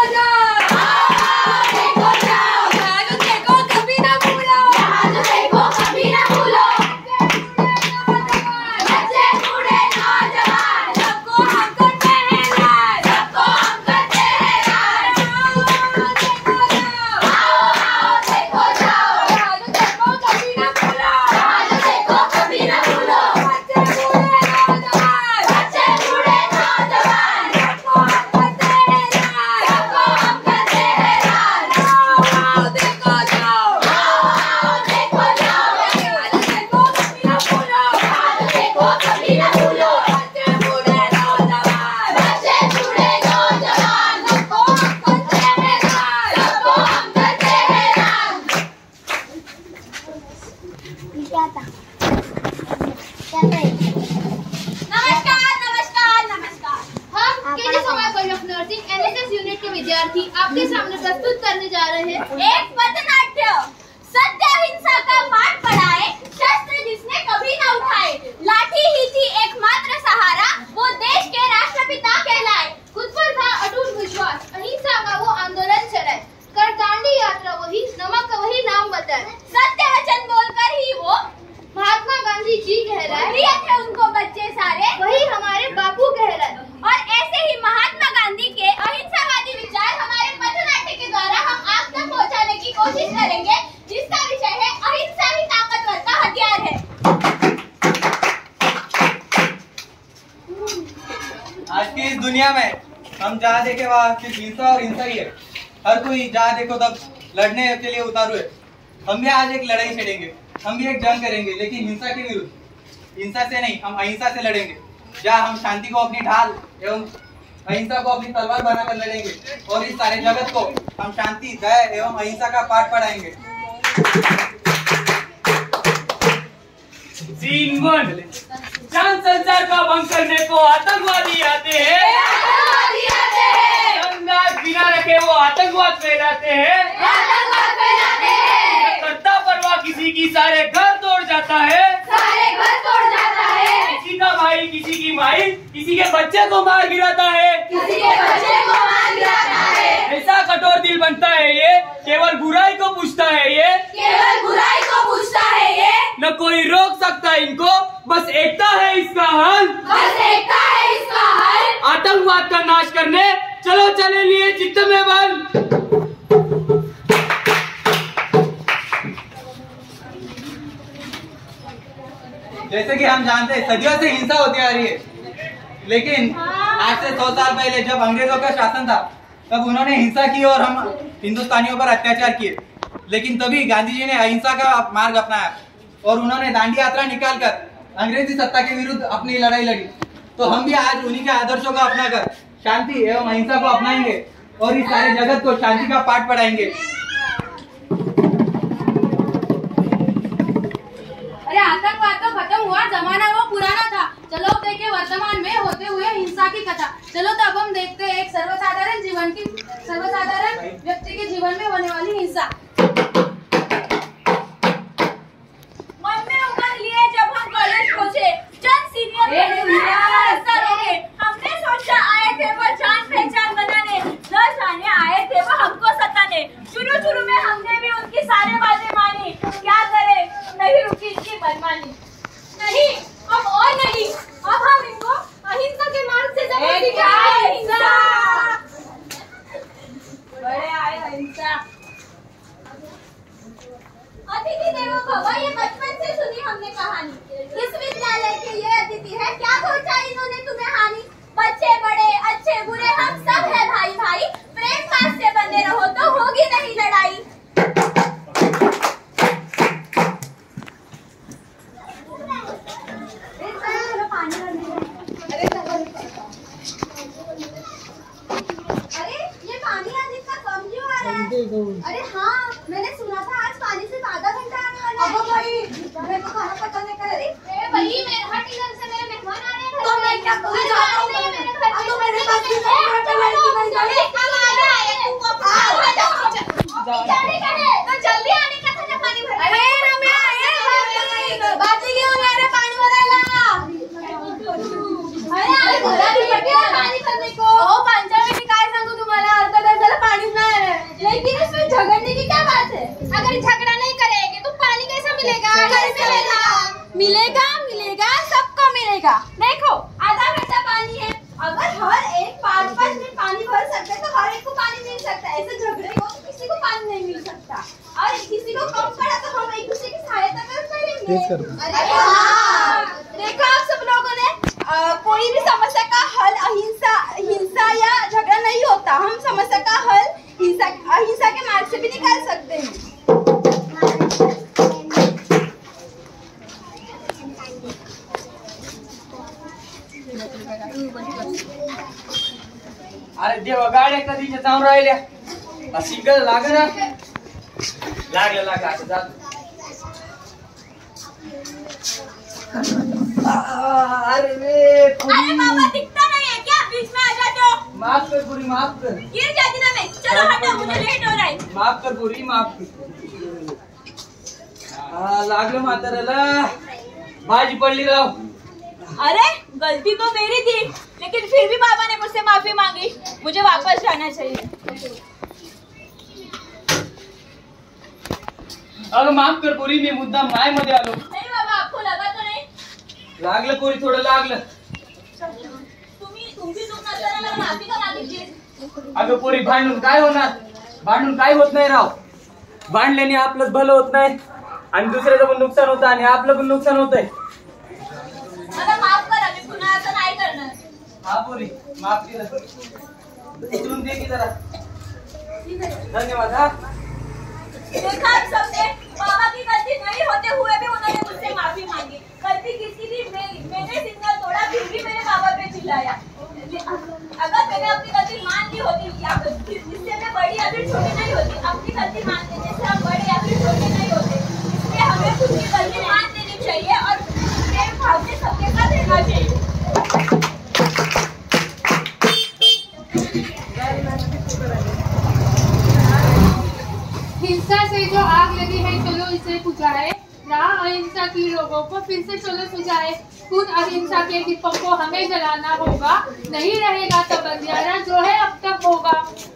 विद्यार्थी आपके सामने प्रस्तुत करने जा रहे हैं एक पथनाट्य। सत्य अहिंसा का पाठ पढ़ाए, शस्त्र जिसने कभी न उठाए, लाठी ही थी एकमात्र सहारा, वो देश के राष्ट्रपिता कहलाए। खुद पर था अटूट विश्वास, अहिंसा का वो आंदोलन चलाए, कर दांडी यात्रा वही, नमक वही नाम बताए। सत्य वचन बोलकर ही वो महात्मा गांधी जी कहलाए, प्रिय थे उनको बच्चे सारे, वही हमारे बापू कहलाए। और ऐसे ही महात्मा गांधी के अहिंसावादी विचार हमारे पथनाट्य के द्वारा हम आप तक पहुंचाने की कोशिश करेंगे, जिसका विषय है अहिंसा ही ताकतवर का हथियार है। आज की इस दुनिया में हम जहाँ देखे वहाँ सिर्फ हिंसा और हिंसा ही है। हर कोई जहाँ देखो तब लड़ने के लिए उतारू है। हम भी आज एक लड़ाई छेड़ेंगे, हम भी एक जंग करेंगे, लेकिन हिंसा के विरुद्ध। हिंसा से नहीं, हम अहिंसा से लड़ेंगे, जहाँ हम शांति को अपनी ढाल एवं अहिंसा को अपनी तलवार बनाकर लड़ेंगे, और इस सारे जगत को हम शांति, दया एवं अहिंसा का पाठ पढ़ाएंगे। सीन 1, चांद संसार का भंग करने को आतंकवादी आते हैं, अंदाज बिना रखे वो आतंकवाद फैलाते हैं, करता परवाह किसी की सारे घर तोड़ जाता है, किसी का भाई किसी की माई किसी के बच्चे को मार गिराता है, ऐसा कठोर दिल बनता है ये, केवल बुराई को पूछता है ये, न कोई रोक सकता इनको, बस एकता है इसका हल, आतंकवाद का नाश करने चलो चले लिए चित्त में बल। जैसे कि हम जानते हैं सदियों से हिंसा होती आ रही है, लेकिन आज से 100 साल पहले जब अंग्रेजों का शासन था तब उन्होंने हिंसा की और हम हिंदुस्तानियों पर अत्याचार किए, लेकिन तभी गांधी जी ने अहिंसा का मार्ग अपनाया और उन्होंने दांडी यात्रा निकालकर अंग्रेजी सत्ता के विरुद्ध अपनी लड़ाई लड़ी। तो हम भी आज उन्हीं के आदर्शों को अपनाकर शांति एवं अहिंसा को अपनाएंगे और इस सारे जगत को शांति का पाठ पढ़ाएंगे। अरे आतंकवाद तो खत्म हुआ, जमाना वो पुराना था। चलो अब देखें वर्तमान में होते हुए हिंसा की कथा। चलो तो अब हम देखते हैं एक सर्वसाधारण व्यक्ति के जीवन में होने वाली हिंसा। मन में उमंग लिए जब हम कॉलेज पहुंचे, चंद सीनियर हमने सोचा आए थे वो जान पहचान बनाने, न जाने आए थे वो हमको सताने। शुरू में हमने भी उनकी सारे बातें मानी, क्या करे नहीं रुकी इनकी मनमानी। नहीं अब और नहीं, अब हम इनको अहिंसा के मार्ग से बड़े आए अहिंसा। अतिथि देवो भव, ये बचपन से सुनी हमने कहानी। इस विद्यालय के ये अतिथि है, क्या पहुंचा इन्होंने तुम्हें हानि। बच्चे बड़े अच्छे बुरे हम सब है भाई भाई, प्रेम पास से बने रहो तो होगी नहीं लड़ाई। अरे ये पानी आज इतना कम क्यों आ रहा है? अरे हाँ, मैंने सुना था आज पानी सिर्फ आधा घंटा आने वाला है। अब भाई मेरे को खाना पता नहीं कर रही। भाई मेरे हट इधर से, मेरे मेहमान आ रहे हैं। तो मैं क्या करूँ? तो मेरे पास भी जाने का है तो जल्दी आने का था जब पानी भर। अरे रम्या ये बातें क्यों हो रहा है पानी भरायला? अरे घरात पाणी भरणे को. ओ पंचायत मी काय सांगू तुम्हाला, अर्धा तास झाला अगर झगड़ा नहीं करेंगे तो पानी कैसे मिलेगा? कैसे मिलेगा? मिलेगा, सबको मिलेगा। देखो आधा घंटा पानी है, अगर हर एक 5-5 मिनट पानी भर सकते हैं तो हर एक को पानी मिल सकता है। ऐसे झगड़े हो तो किसी को पानी नहीं मिल सकता, और किसी को कम पड़ा तो हम एक दूसरे की सहायता करेंगे। अरे हाँ, देखो आप सब लोगों ने कोई भी समस्या का हल हिंसा या झगड़ा नहीं होता। हम समस्या का हल अहिंसा के मार्ग से भी निकाल सकते हैं। अरे देवा, गाड्या कधीच्या जाऊन राहिल्या. सिग्नल लाग ना. लागलं आता जात. अरे बाबा, दिखता नहीं है क्या? बीच में आ जाते हो। माफ कर पूरी, माफ कर. गिर जाती ना मैं. चलो हटो, मुझे लेट हो रहा है. माफ कर पूरी, माफ कर. लागलं म्हाताऱ्याला. भाजी पडली राव. अरे गलती तो मेरी थी, लेकिन फिर भी बाबा ने मुझसे माफी मांगी. मुझे वापस जाना चाहिए. अगं माफ कर पोरी, मी मुद्दाम नाही मध्ये आलो. नहीं बाबा, आपको लगा तो नहीं? लागलं पोरी, थोडं लागलं. तुमची चूक नसताना माफी का मागितली? अगं पोरी, भांडून काय होणार? भांडून काय होत नाही राव. भांडल्याने आपलंच भलं होत नाही आणि दुसऱ्याचं पण नुकसान होतं आणि आपलं पण नुकसान होतंय. मला माफ करा, मी पुन्हा असं नाही करणार. हा पोरी, माफ केलं. उचलून दे की जरा. धन्यवाद. हा देखा आप सबने, बाबा की गलती नहीं होते हुए भी उन्होंने मुझसे माफी मांगी. गलती किसकी थी? मैंने सिग्नल तोड़ा, फिर भी मैंने बाबा पे चिल्लाया. अगर मैंने अपनी गलती मान ली होती या इससे मैं बड़ी या फिर छोटी नहीं होती. अपनी गलती मान लेने से हम बड़े या फिर छोटे नहीं होते. इसलिए हमें खुद की गलती मान लेनी चाहिए और प्रेम भाव से सबके साथ रहना चाहिए. हिंसा से जो आग लगी है, चलो इसे बुझाए. राह अहिंसा की लोगों को फिर से चलो सुझाए. खुद अहिंसा के दीपक को हमें जलाना होगा, नहीं रहेगा तब अंधियारा जो है अब तक होगा.